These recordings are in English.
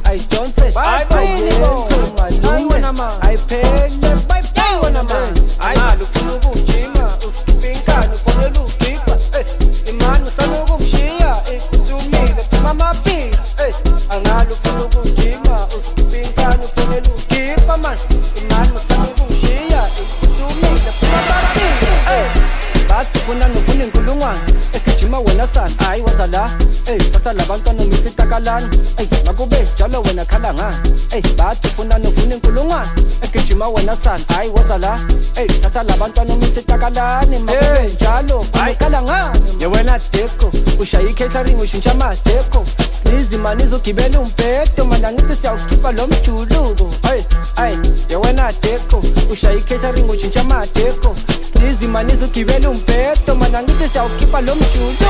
ayidonse ayenze malume ayiphele bayibona man ayalo ufuna ukujima usikhipha inkani ufonela ugqiba imani usana ukumshiya ikuthumile phuma amaphila angalo ufuna ukujima usikhipha inkani ufonela ugqiba man imani usana ukumshiya ikuthumile phuma amaphila bathi funa nofuna inkulungwane egijima wena sana hayi waza la thatha labantwana misitakalana makube njalo wena khala ngani bathi funa nofuna inkulungwane egijima wena sana hayi waza la thatha labantwana misitakalana makube njalo khala ngani ye wena deko ushaya i-catering ushintsha amadeko slizi mani izogibela umbhedo mana ngithi siyawukhipha lo mjuluko ye wena deko ushaya i-catering ushintsha amadeko slizi mani izogibela umbhedo mana ngithi siyawukhipha lo mjuluko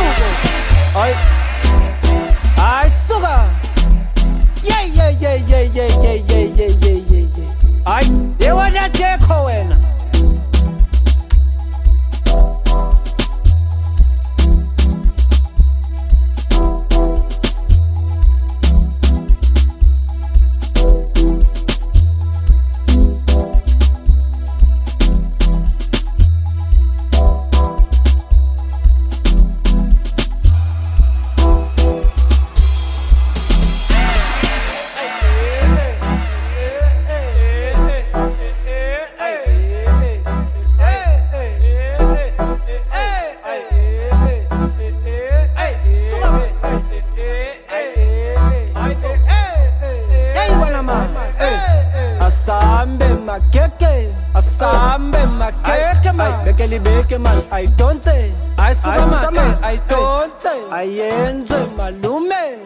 Ay, suga. Yeah. Ay, you wanna take wena. Asambe makeke man beke man I don't say I suka man I don't say ayenze malume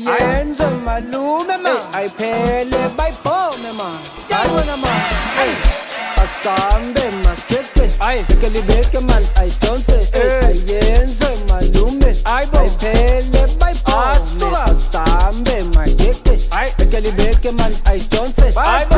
man I pele by pome man yawena man asambe makeke beke man I don't say ayenze malume I pele by pome asambe makeke beke man I don't say